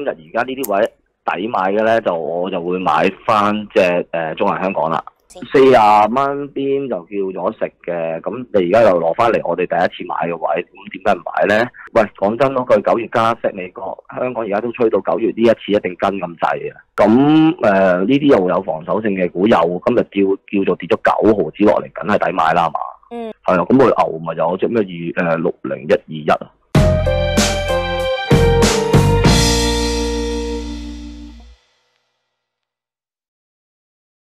日而家呢啲位抵買嘅咧，我就會買翻隻中銀香港啦。40蚊邊就叫咗食嘅，咁你而家又攞翻嚟我哋第一次買嘅位，咁點解唔買咧？喂，講真嗰句，9月加息，美國香港而家都吹到9月呢一次一定跟咁滯嘅。咁呢啲又有防守性嘅股，又今日叫做跌咗9毫子落嚟，梗係抵買啦嘛。係啊，咁我牛咪有隻咩6011啊？